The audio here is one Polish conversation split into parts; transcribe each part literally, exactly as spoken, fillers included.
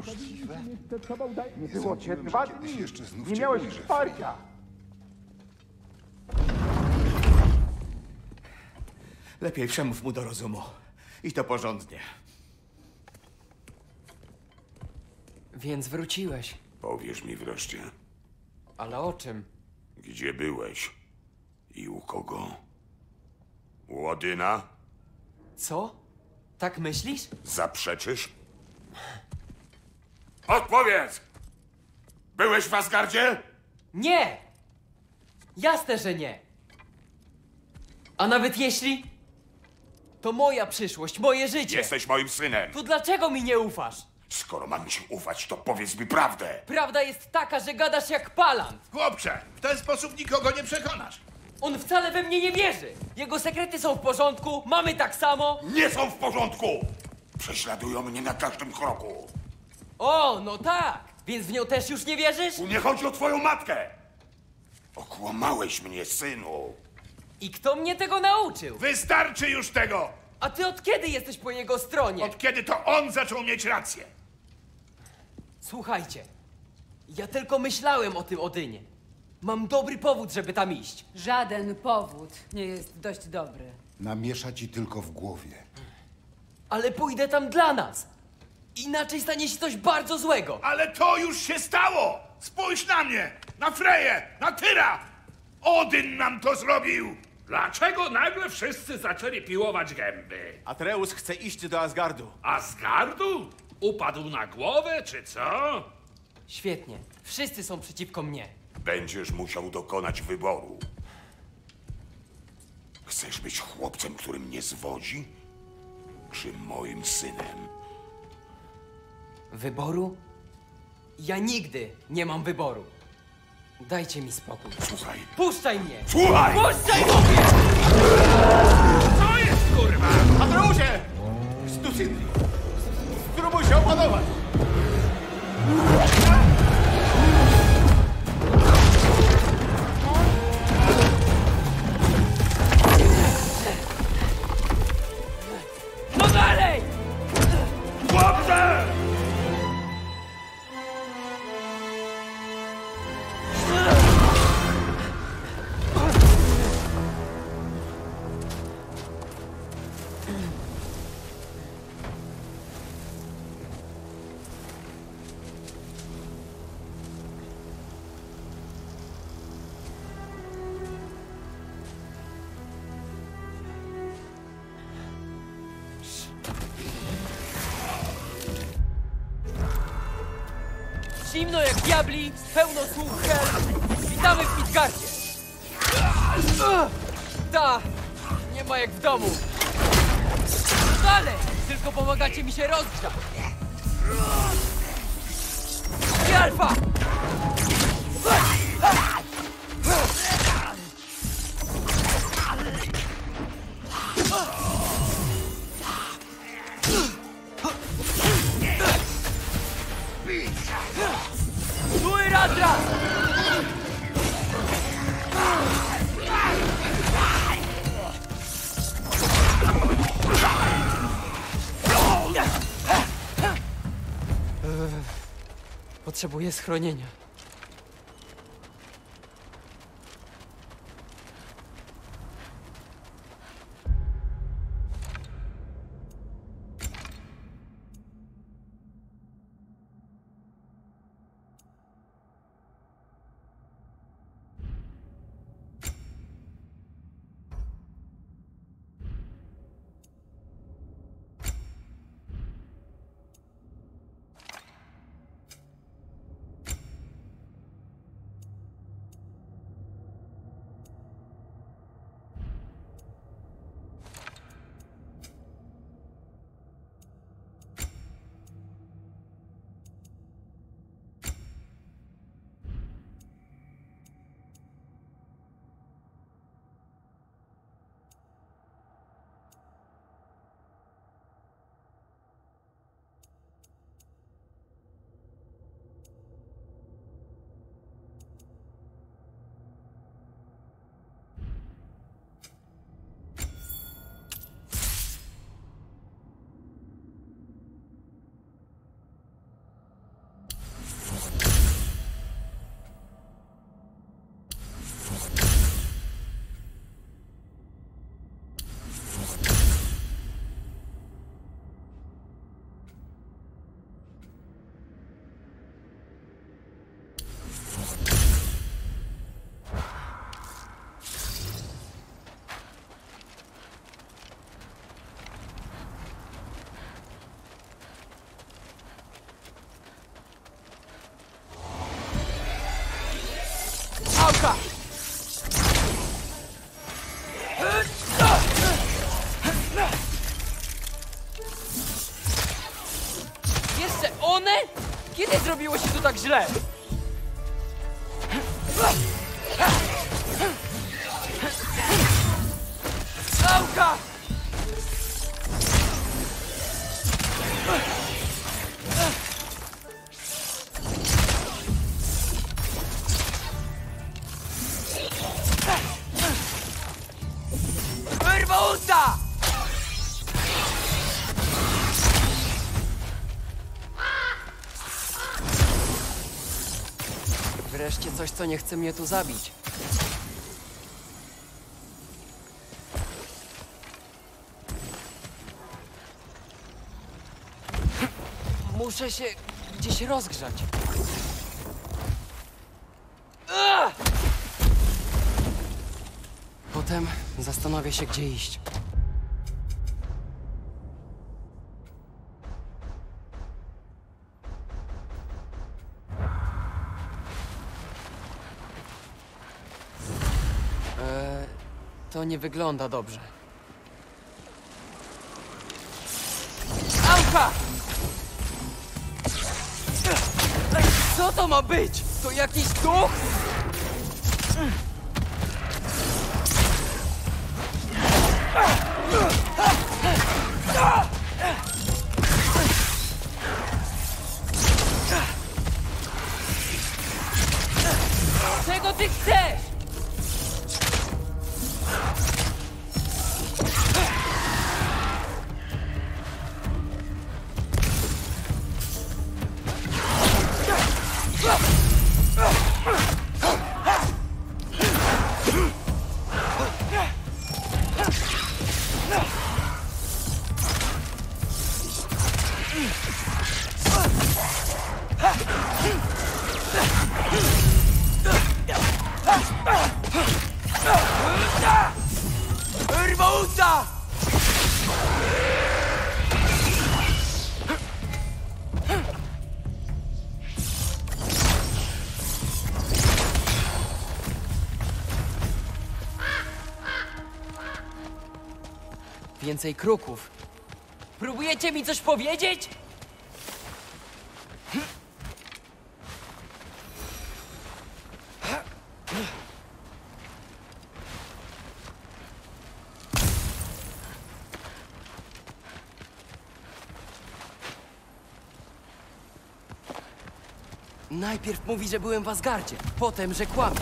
Możliwe? Nie było cię dwa Kiedyś dni. jeszcze znów Nie cię miałeś ujrzę, wsparcia. Lepiej przemów mu do rozumu. I to porządnie. Więc wróciłeś. Powiesz mi wreszcie, Ale o czym? gdzie byłeś i u kogo? U Odyna? Co? Tak myślisz? Zaprzeczysz? Odpowiedz! Byłeś w Asgardzie? Nie! Jasne, że nie. A nawet jeśli... To moja przyszłość, moje życie. Jesteś moim synem. To dlaczego mi nie ufasz? Skoro mam ci ufać, to powiedz mi prawdę. Prawda jest taka, że gadasz jak palant. Chłopcze, w ten sposób nikogo nie przekonasz. On wcale we mnie nie wierzy. Jego sekrety są w porządku, mamy tak samo. Nie są w porządku! Prześladują mnie na każdym kroku. O, no tak. Więc w nią też już nie wierzysz? Tu nie chodzi o twoją matkę. Okłamałeś mnie, synu. I kto mnie tego nauczył? Wystarczy już tego! A ty od kiedy jesteś po jego stronie? Od kiedy to on zaczął mieć rację? Słuchajcie, ja tylko myślałem o tym Odynie. Mam dobry powód, żeby tam iść. Żaden powód nie jest dość dobry. Namiesza ci tylko w głowie. Ale pójdę tam dla nas. Inaczej stanie się coś bardzo złego. Ale to już się stało! Spójrz na mnie! Na Freję! Na Tyra! Odyn nam to zrobił! Dlaczego nagle wszyscy zaczęli piłować gęby? Atreus chce iść do Asgardu. Asgardu? Upadł na głowę, czy co? Świetnie. Wszyscy są przeciwko mnie. Będziesz musiał dokonać wyboru. Chcesz być chłopcem, który mnie zwodzi? Czy moim synem? Wyboru? Ja nigdy nie mam wyboru. Dajcie mi spokój. Słuchaj. Puszczaj mnie! Słuchaj! Puszczaj, mówię! Co jest, kurwa? Atreusie! Stucydli! Spróbuj się opanować! No dalej! Chłopcze! Zimno jak diabli, pełno słuch hel. Witamy w Midgardzie. Ta, nie ma jak w domu. Dalej, tylko pomagacie mi się rozgrzać. I alfa! Tu i Radra! Potrzebuję schronienia. zrobiło się tu tak źle? Nauka! Wyrwa usta! Wreszcie coś, co nie chce mnie tu zabić. Muszę się gdzieś rozgrzać. Ugh! Potem zastanowię się, gdzie iść. Eee, to nie wygląda dobrze. Auka! Co to ma być? To jakiś duch? Czego ty chcesz? Hermosa! Więcej kruków. Próbujecie mi coś powiedzieć? Najpierw mówi, że byłem w Asgardzie, potem, że kłamie.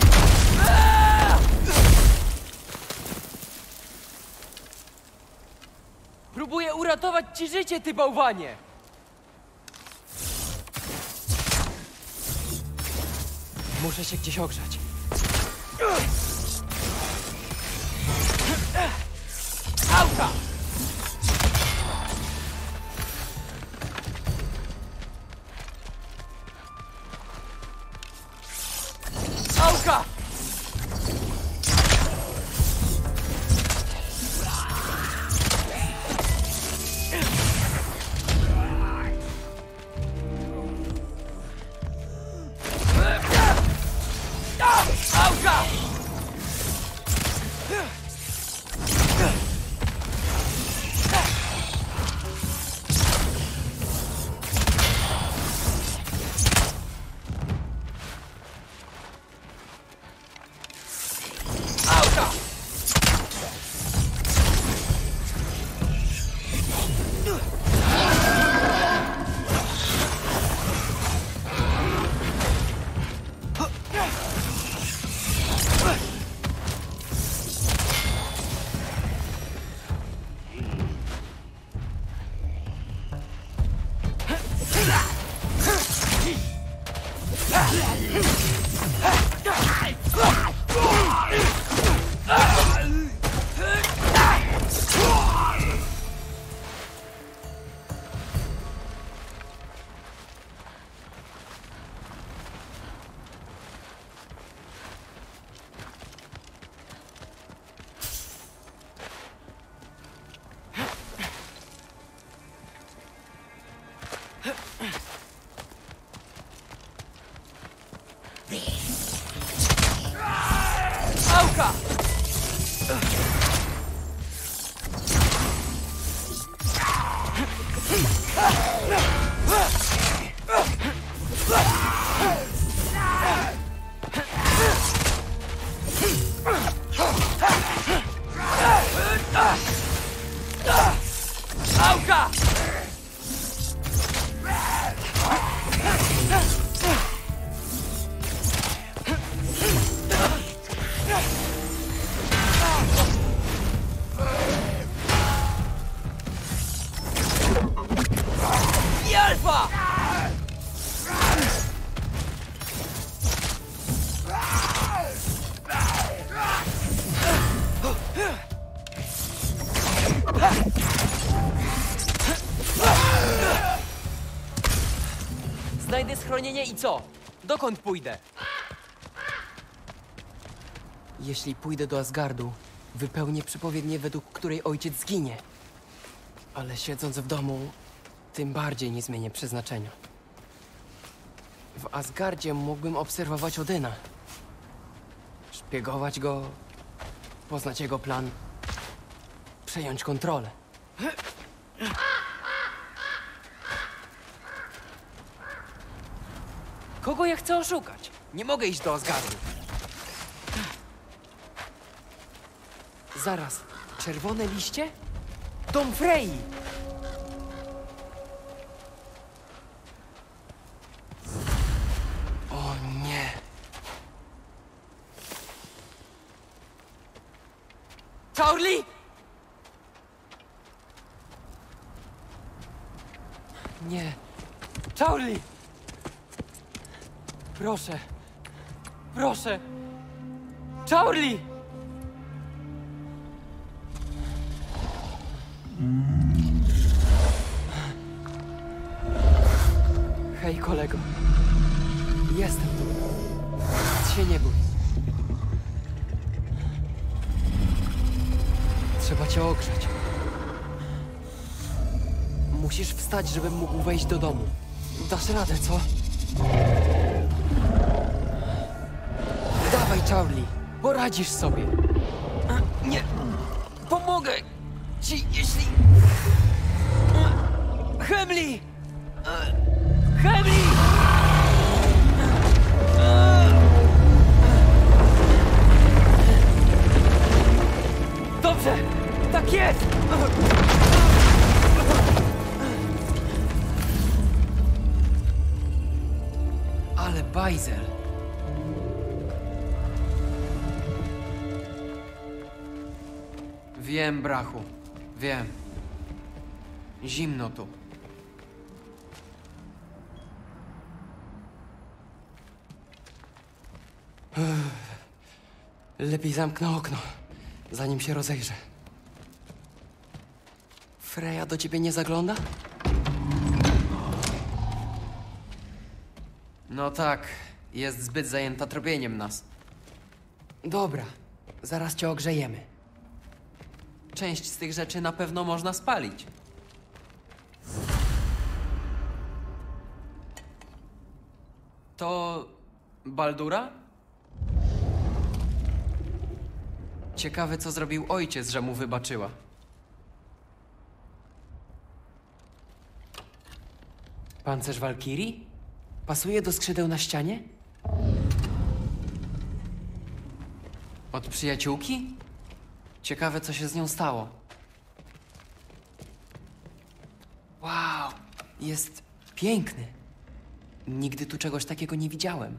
Próbuję uratować ci życie, ty bałwanie! Muszę się gdzieś ogrzać. Auka! Auka! Auka! schronienie i co? Dokąd pójdę? Jeśli pójdę do Asgardu, wypełnię przepowiednię, według której ojciec zginie. Ale siedząc w domu, tym bardziej nie zmienię przeznaczenia. W Asgardzie mógłbym obserwować Odyna. Szpiegować go, poznać jego plan, przejąć kontrolę. Kogo ja chcę oszukać? Nie mogę iść do Asgardu. Zaraz, czerwone liście? Dom Frey! O nie. Charlie! Nie. Charlie! Proszę. Proszę. Charlie! Hej, kolego. Jestem tu. Nic się nie bój. Trzeba cię ogrzać. Musisz wstać, żebym mógł wejść do domu. Dasz radę, co? Dawaj, Charlie. Poradzisz sobie. Nie. Pomogę ci, jeśli... Hemley! Hemley! Dobrze! Tak jest! Ale bajzel! Wiem, brachu. Wiem. Zimno tu. Lepiej zamknę okno, zanim się rozejrzę. Freya do ciebie nie zagląda? No tak, jest zbyt zajęta tropieniem nas. Dobra, zaraz cię ogrzejemy. Część z tych rzeczy na pewno można spalić. To... Baldura? Ciekawe, co zrobił ojciec, że mu wybaczyła. Pancerz Walkirii? Pasuje do skrzydeł na ścianie? Od przyjaciółki? Ciekawe, co się z nią stało. Wow, jest piękny. Nigdy tu czegoś takiego nie widziałem.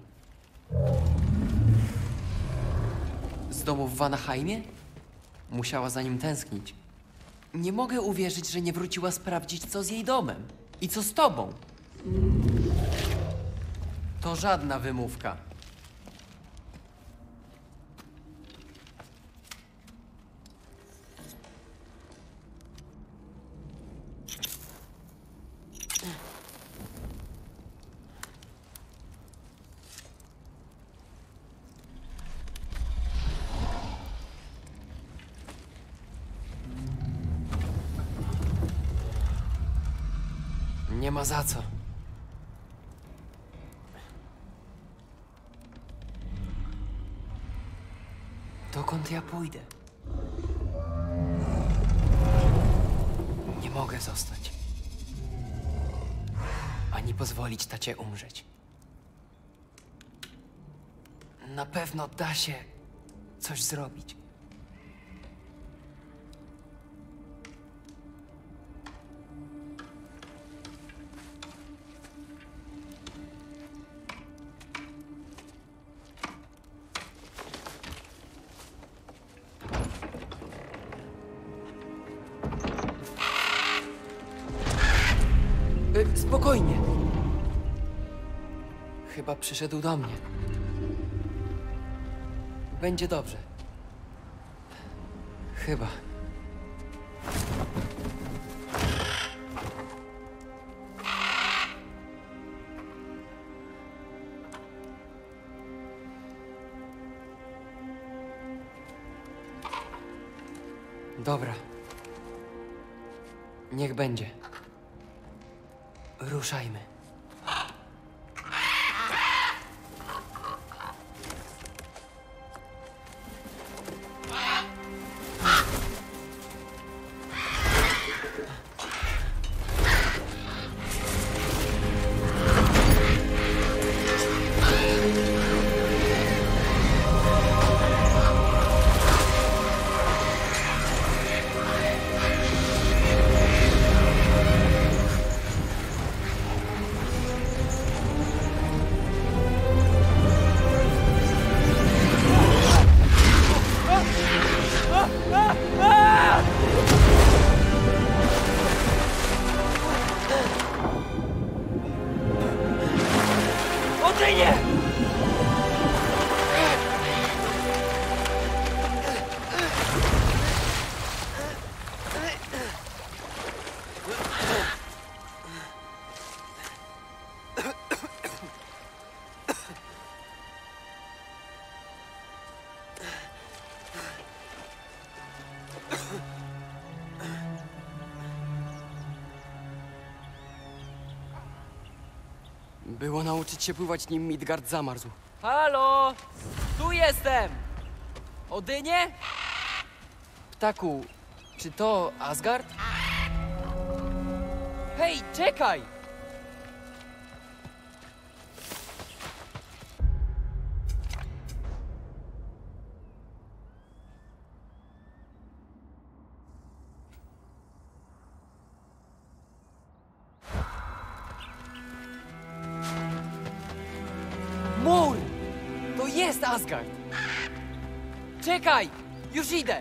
Z domu w Vanaheimie? Musiała za nim tęsknić. Nie mogę uwierzyć, że nie wróciła sprawdzić, co z jej domem. I co z tobą. To żadna wymówka. Nie ma za co. Dokąd ja pójdę? Nie mogę zostać. Ani pozwolić tacie umrzeć. Na pewno da się coś zrobić. Spokojnie. Chyba przyszedł do mnie. Będzie dobrze. Chyba. Dobra. Niech będzie. Ruszajmy. Było nauczyć się pływać, nim Midgard zamarzł. Halo! Tu jestem! Odynie? Ptaku, czy to Asgard? Hej, czekaj! Mur! To jest Asgard! Czekaj! Już idę!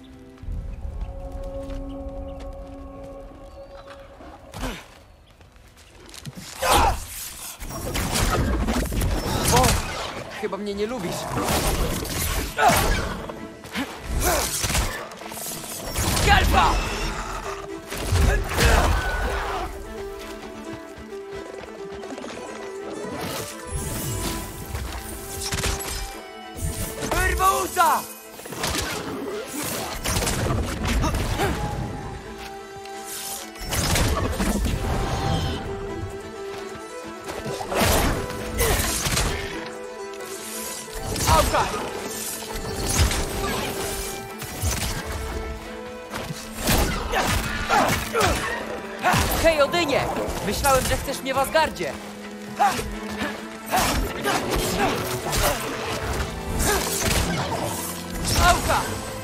O! Chyba mnie nie lubisz. Gelfa! Wyrwusa! Auka! Hej, Odynie! Myślałem, że chcesz mnie w Asgardzie! Auka!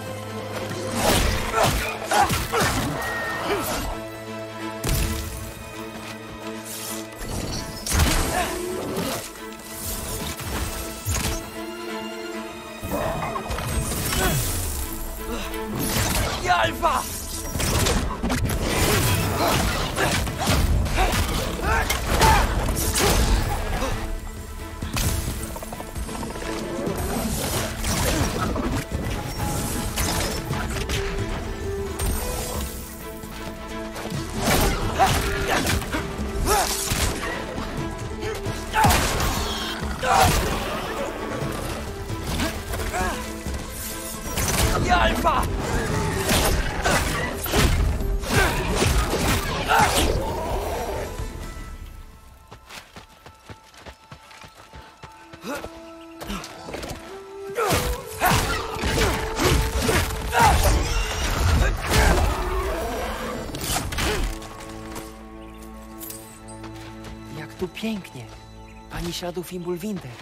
Alfa! Alfa! Jak tu pięknie. Ani śladu Fimbulwinter.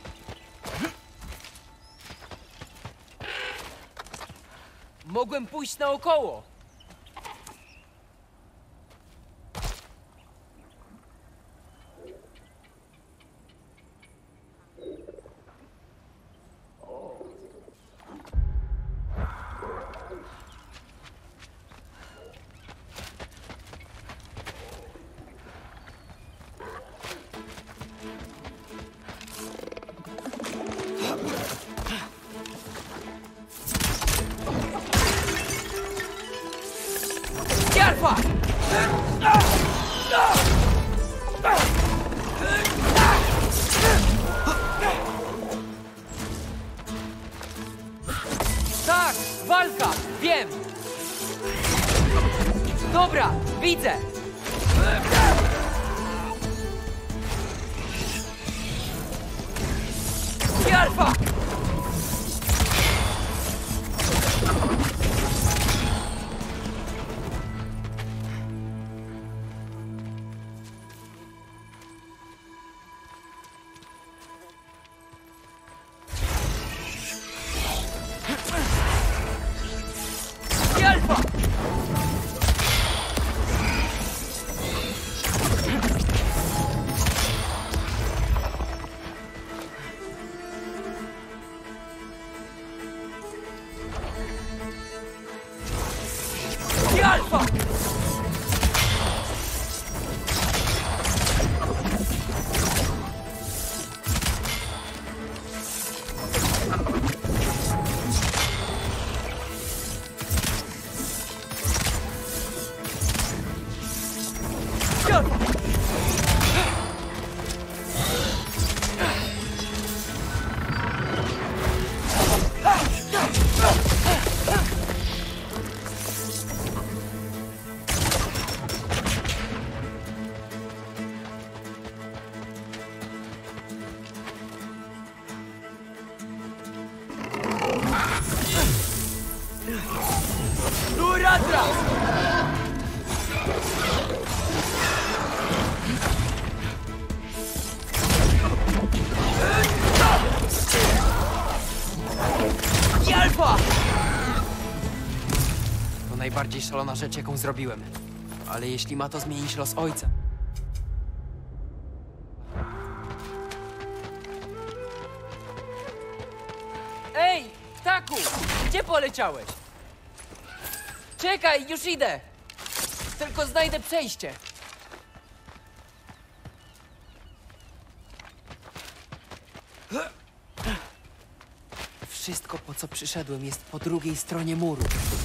Mogłem pójść naokoło. Alfa! Tak, walka! Wiem! Dobra, widzę! I alfa! I alfa! I alfa! I alfa! Duratra! I alfa! To najbardziej szalona rzecz, jaką zrobiłem. Ale jeśli ma to zmienić los ojca... Ej, ptaku! Gdzie poleciałeś? Czekaj, już idę! Tylko znajdę przejście. Wszystko, po co przyszedłem, jest po drugiej stronie muru.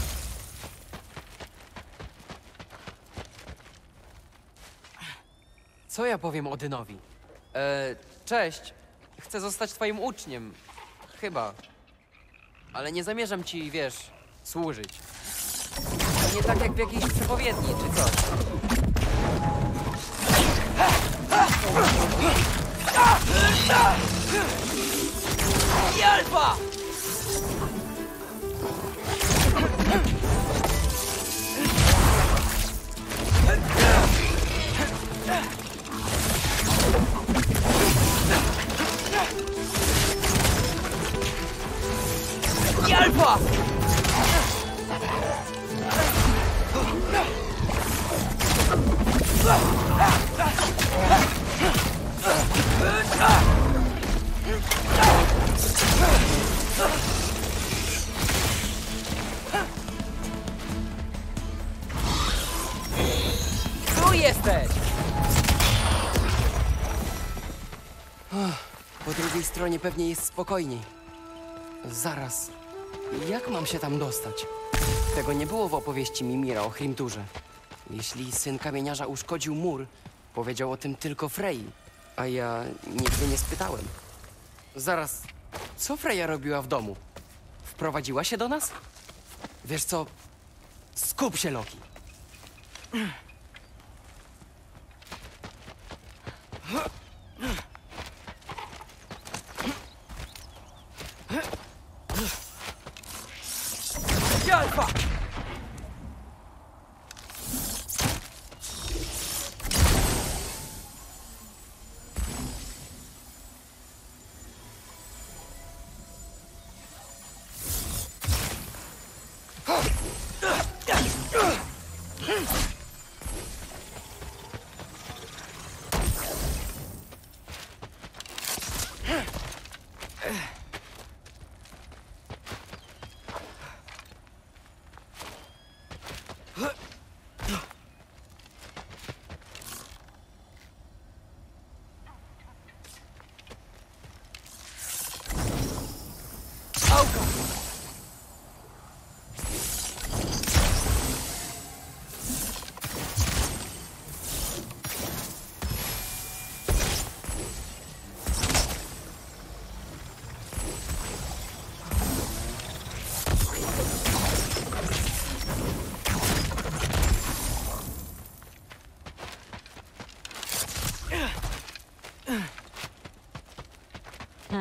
Co ja powiem Odynowi? E, cześć. Chcę zostać twoim uczniem. Chyba. Ale nie zamierzam ci, wiesz, służyć. Nie tak jak w jakiejś przepowiedni, czy coś. I alfa! I alfa! Tu jesteś! Po drugiej stronie pewnie jest spokojniej. Zaraz. Jak mam się tam dostać? Tego nie było w opowieści Mimira o Hrimturze. Jeśli syn kamieniarza uszkodził mur, powiedział o tym tylko Frey, a ja nigdy nie spytałem. Zaraz, co Freya robiła w domu? Wprowadziła się do nas? Wiesz co? Skup się, Loki. I alfa!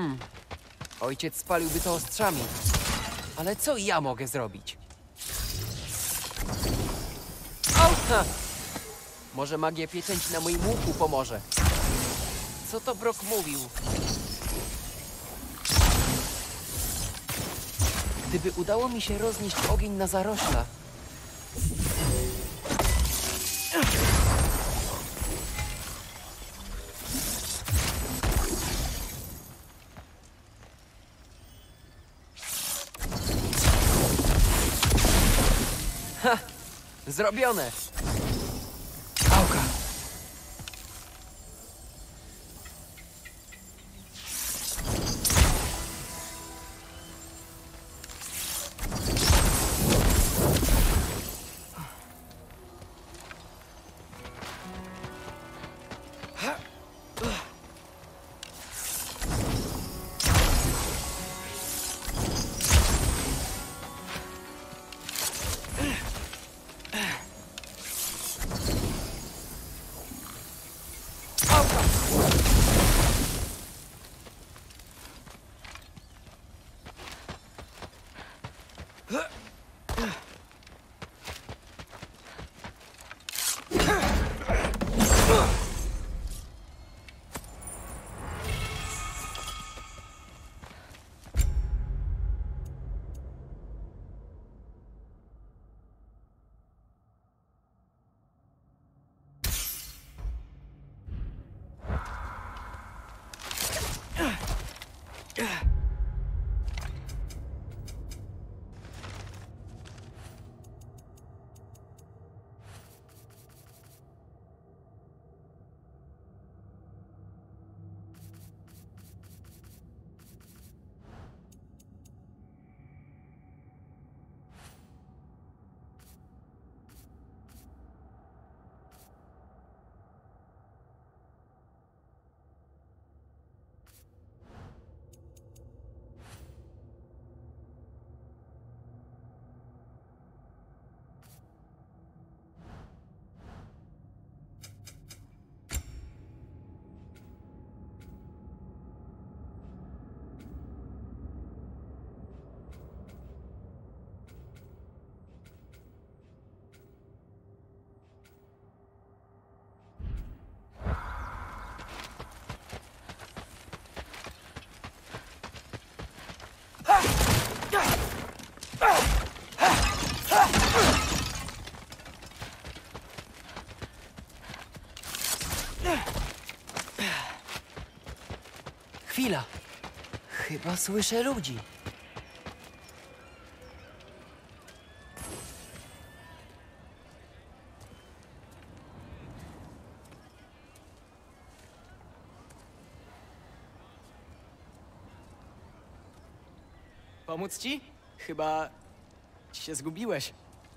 Ojciec spaliłby to ostrzami. Ale co ja mogę zrobić? Au! Ha! Może magia pieczęci na moim łuku pomoże. Co to Brok mówił? Gdyby udało mi się roznieść ogień na zarośla. Ha! Zrobione! Pałka! Chwila. Chyba słyszę ludzi. Pomóc ci? Chyba się zgubiłeś.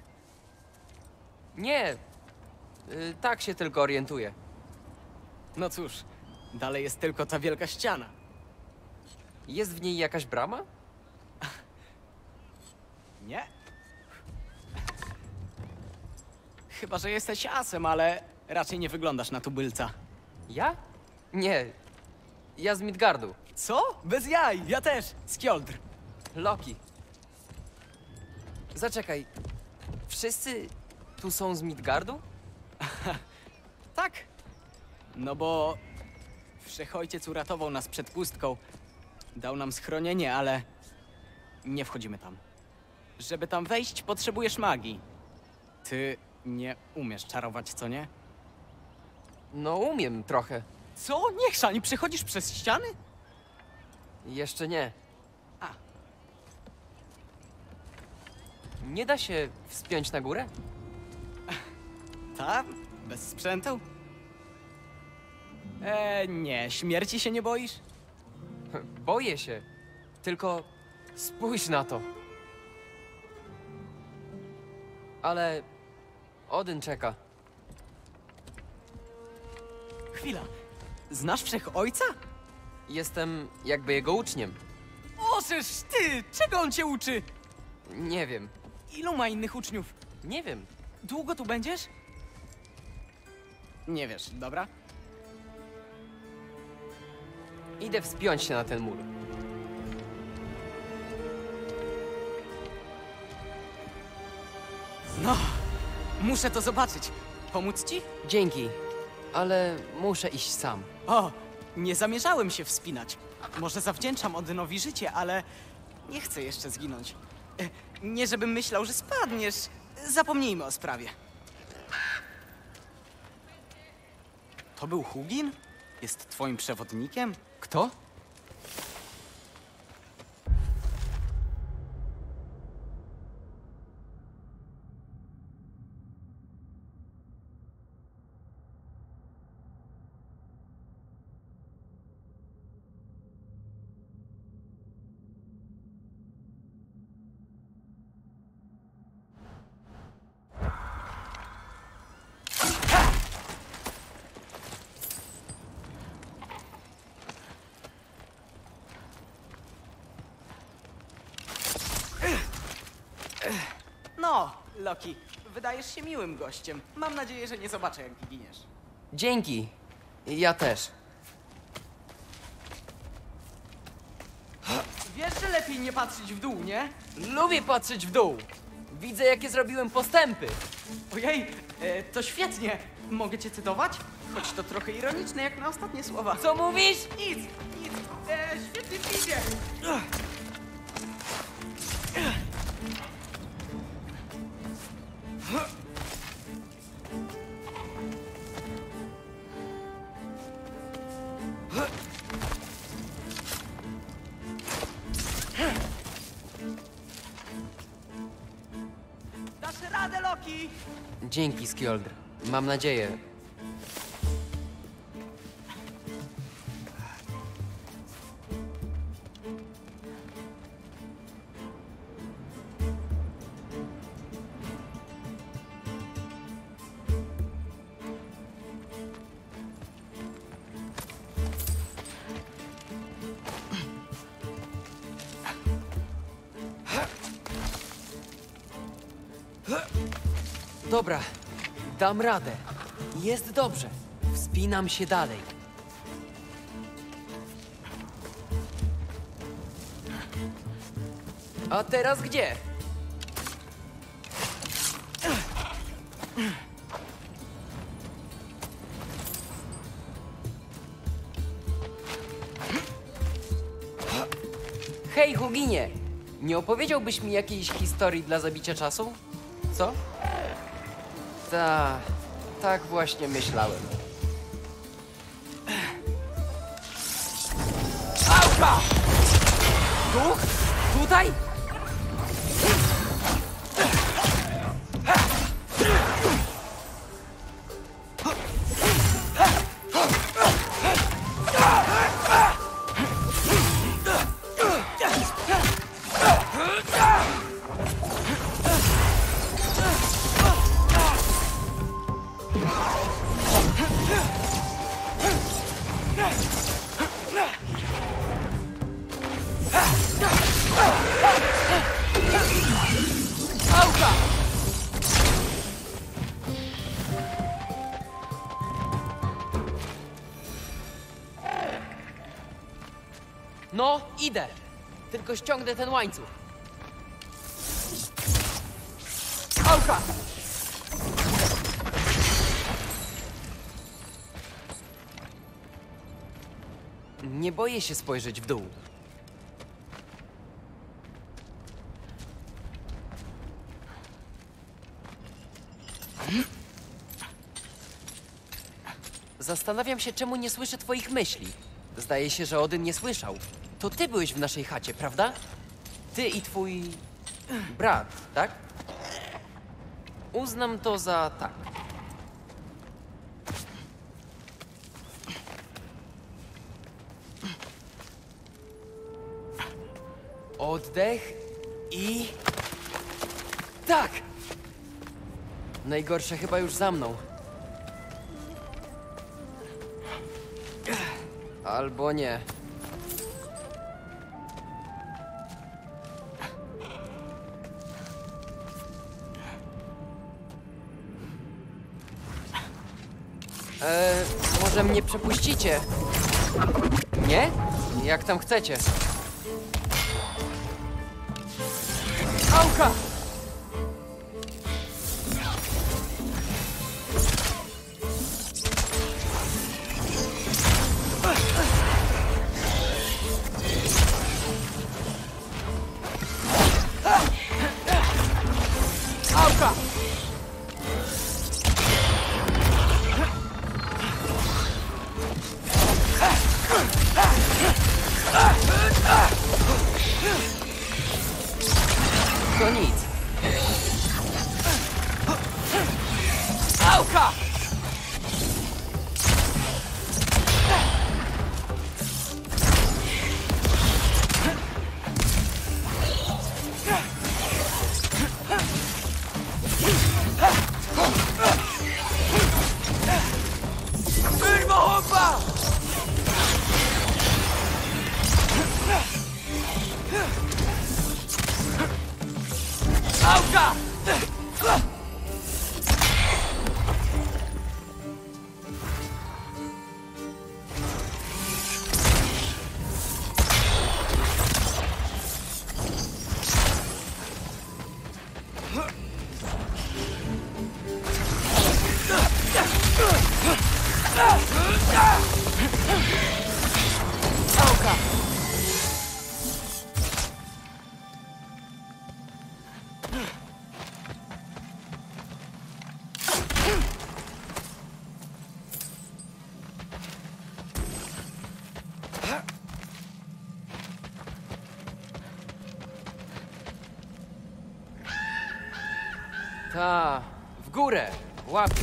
Nie. Y, tak się tylko orientuję. No cóż, dalej jest tylko ta wielka ściana. Jest w niej jakaś brama? Nie? Chyba, że jesteś asem, ale raczej nie wyglądasz na tubylca. Ja? Nie. Ja z Midgardu. Co? Bez jaj! Ja też! Skjoldr! Loki. Zaczekaj. Wszyscy tu są z Midgardu? Tak. No bo Wszechojciec uratował nas przed pustką. Dał nam schronienie, ale nie wchodzimy tam. Żeby tam wejść, potrzebujesz magii. Ty nie umiesz czarować, co nie? No umiem trochę. Co? Nie chrzani, przechodzisz przez ściany? Jeszcze nie. A. Nie da się wspiąć na górę? Tam? Bez sprzętu? E, nie, śmierci się nie boisz? Boję się. Tylko spójrz na to. Ale Odyn czeka. Chwila. Znasz Wszechojca? Jestem jakby jego uczniem. Ożeż ty! Czego on cię uczy? Nie wiem. Ilu ma innych uczniów? Nie wiem. Długo tu będziesz? Nie wiesz, dobra? Idę wspiąć się na ten mur. No, muszę to zobaczyć. Pomóc ci? Dzięki, ale muszę iść sam. O, nie zamierzałem się wspinać. Może zawdzięczam Odynowi życie, ale nie chcę jeszcze zginąć. E, Nie żebym myślał, że spadniesz. Zapomnijmy o sprawie. To był Hugin? Jest twoim przewodnikiem? Kto? No, Loki, wydajesz się miłym gościem. Mam nadzieję, że nie zobaczę, jak giniesz. Dzięki. Ja też. Wiesz, że lepiej nie patrzeć w dół, nie? Lubię patrzeć w dół. Widzę, jakie zrobiłem postępy. Ojej, e, to świetnie. Mogę cię cytować? Choć to trochę ironiczne, jak na ostatnie słowa. Co mówisz? Nic, nic. E, świetnie ci idzie. Dasz radę, Loki! Dzięki, Skjoldr. Mam nadzieję. Dobra, dam radę. Jest dobrze. Wspinam się dalej. A teraz gdzie? Hej, Huginie! Nie opowiedziałbyś mi jakiejś historii dla zabicia czasu? Co? Ta, tak właśnie myślałem. Auka! Tu? Tutaj? Auka! No, idę. Tylko ściągnę ten łańcuch. Auka! Nie boję się spojrzeć w dół. Zastanawiam się, czemu nie słyszę twoich myśli. Zdaje się, że Odyn nie słyszał. To ty byłeś w naszej chacie, prawda? Ty i twój... brat, tak? Uznam to za tak. Oddech i... tak! Najgorsze chyba już za mną. Albo nie. Eee, może mnie przepuścicie? Nie? Jak tam chcecie. Auka! Auka! To nic. Auka! Turbohoppa! Auka! Auka! Ta, w górę, łapię.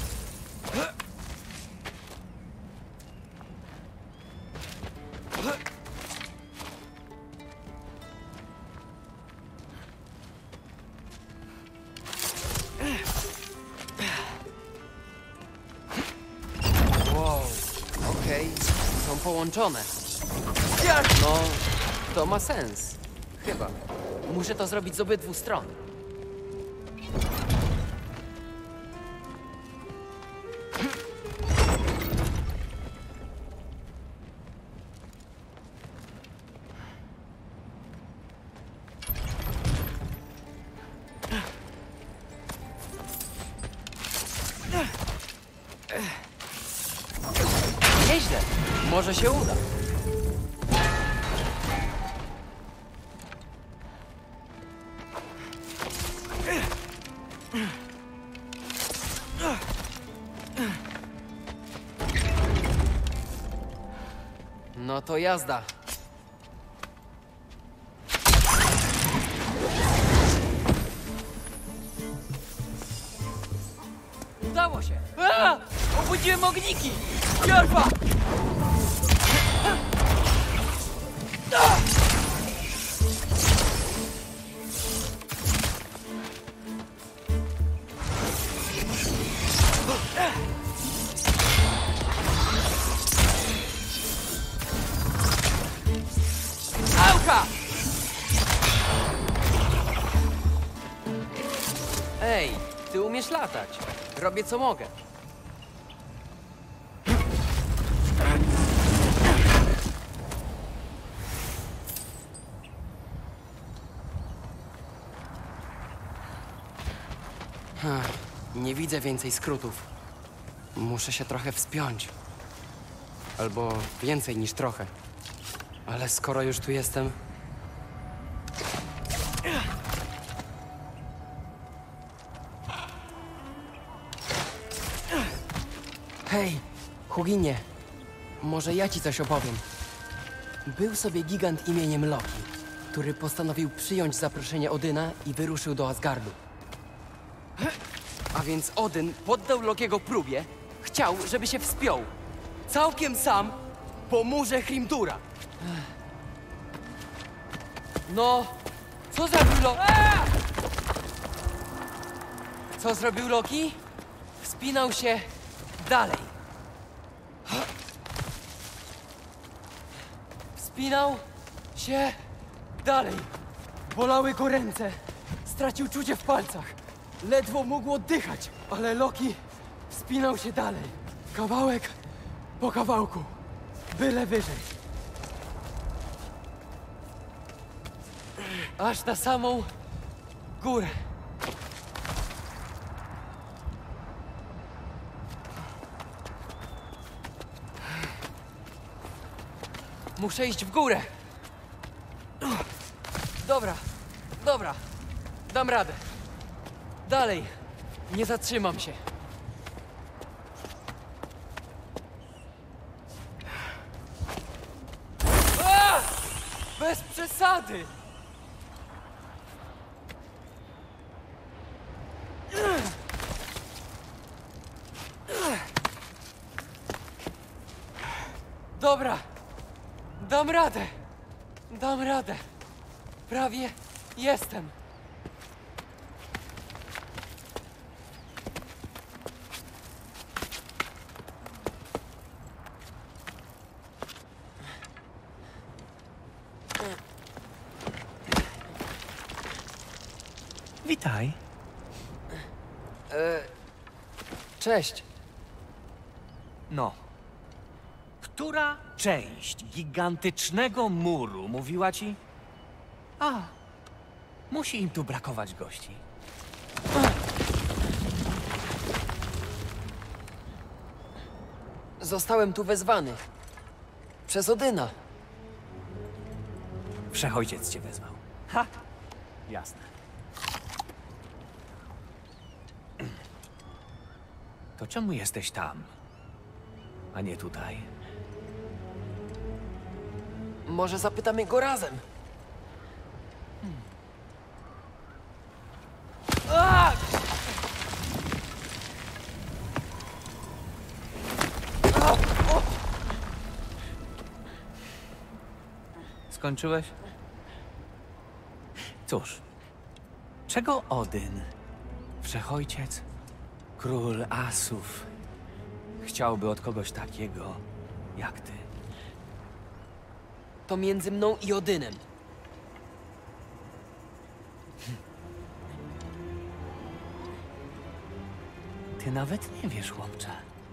Wow, okej, są połączone. No, to ma sens. Chyba. Muszę to zrobić z obydwu stron. Nieźle. Może się uda. No to jazda. Udało się! A! Obudziłem ogniki! Jorfa! Auka! Ej, ty umiesz latać. Robię co mogę. Nie widzę więcej skrótów. Muszę się trochę wspiąć. Albo więcej niż trochę. Ale skoro już tu jestem... Hej, Huginie. Może ja ci coś opowiem. Był sobie gigant imieniem Loki, który postanowił przyjąć zaproszenie Odyna i wyruszył do Asgardu. A więc Odyn poddał Lokiego próbie, chciał, żeby się wspiął. Całkiem sam po murze Hrimdura. No, co zrobił Loki? Co zrobił Loki? Wspinał się dalej. Wspinał się dalej. Bolały go ręce. Stracił czucie w palcach. Ledwo mógł oddychać, ale Loki wspinał się dalej. Kawałek po kawałku. Byle wyżej. Aż na samą górę. Muszę iść w górę. Dobra, dobra. Dam radę. Dalej. Nie zatrzymam się. A! Bez przesady! Dobra. Dam radę. Dam radę. Prawie jestem. Witaj. E, cześć. No. Która część gigantycznego muru mówiła ci? A, musi im tu brakować gości. Zostałem tu wezwany. Przez Odyna. Wszechojciec cię wezwał. Ha! Jasne. To czemu jesteś tam, a nie tutaj? Może zapytamy go razem. Hmm. A! A! O! Skończyłeś? Cóż, czego Odyn, Wszechojciec, Król Asów, chciałby od kogoś takiego jak ty? To między mną i Odynem. Ty nawet nie wiesz, chłopcze.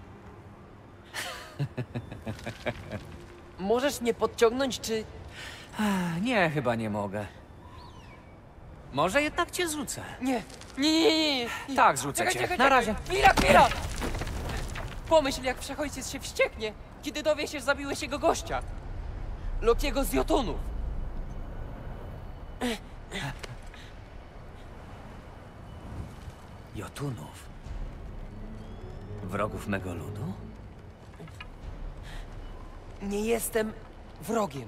Możesz mnie podciągnąć, czy... Ach, nie, chyba nie mogę. Może jednak cię zrzucę. Nie, nie, nie, nie, nie. nie. Tak, zrzucę Czekaj, cię. czekaj, Na czekaj. razie. Chwila, chwila! Pomyśl, jak Wszechojciec się wścieknie, kiedy dowie się, że zabiłeś jego gościa. Lokiego z Jotunów. Jotunów? Wrogów mego ludu? Nie jestem wrogiem.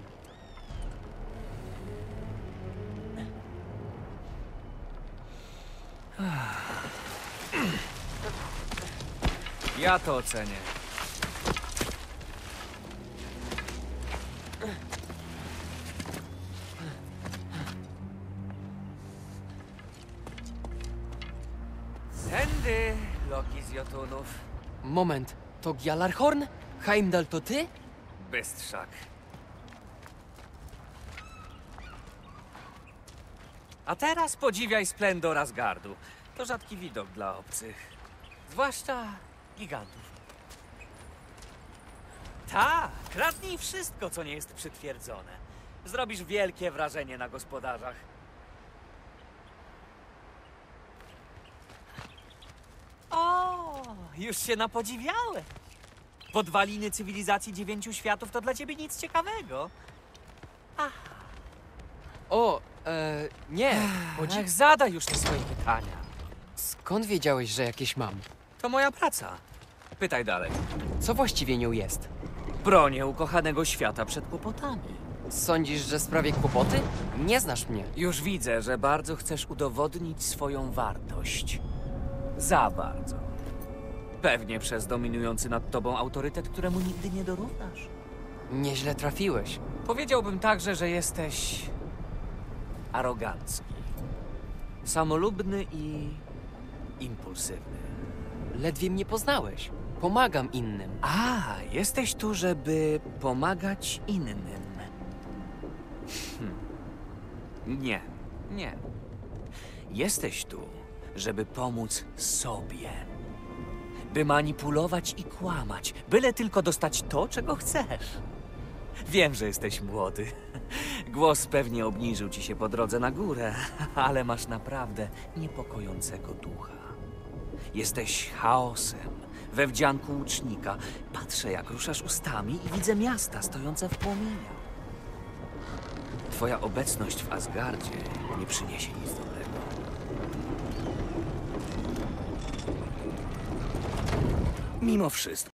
Ja to ocenię. Tędy, Loki z Jotunów. Moment, to Gjallarhorn? Heimdall to ty? Bystrzak. A teraz podziwiaj splendor Asgardu. To rzadki widok dla obcych. Zwłaszcza gigantów. Tak, kradnij wszystko, co nie jest przytwierdzone. Zrobisz wielkie wrażenie na gospodarzach. O, już się napodziwiałem. Podwaliny cywilizacji dziewięciu światów to dla ciebie nic ciekawego. O, e, nie. Chodzi... Ach, zadaj już te swoje pytania. Skąd wiedziałeś, że jakieś mam? To moja praca. Pytaj dalej. Co właściwie nią jest? Bronię ukochanego świata przed kłopotami. Sądzisz, że sprawię kłopoty? Nie znasz mnie. Już widzę, że bardzo chcesz udowodnić swoją wartość. Za bardzo. Pewnie przez dominujący nad tobą autorytet, któremu nigdy nie dorównasz. Nieźle trafiłeś. Powiedziałbym także, że jesteś arogancki, samolubny i impulsywny. Ledwie mnie poznałeś. Pomagam innym. A, jesteś tu, żeby pomagać innym. Hm. Nie, nie. Jesteś tu, żeby pomóc sobie. By manipulować i kłamać, byle tylko dostać to, czego chcesz. Wiem, że jesteś młody. Głos pewnie obniżył ci się po drodze na górę, ale masz naprawdę niepokojącego ducha. Jesteś chaosem we wdzianku łucznika. Patrzę, jak ruszasz ustami i widzę miasta stojące w płomieniach. Twoja obecność w Asgardzie nie przyniesie nic dobrego. Mimo wszystko.